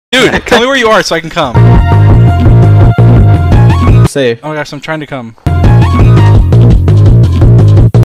Dude, tell me where you are so I can come. Safe. Oh my gosh, I'm trying to come.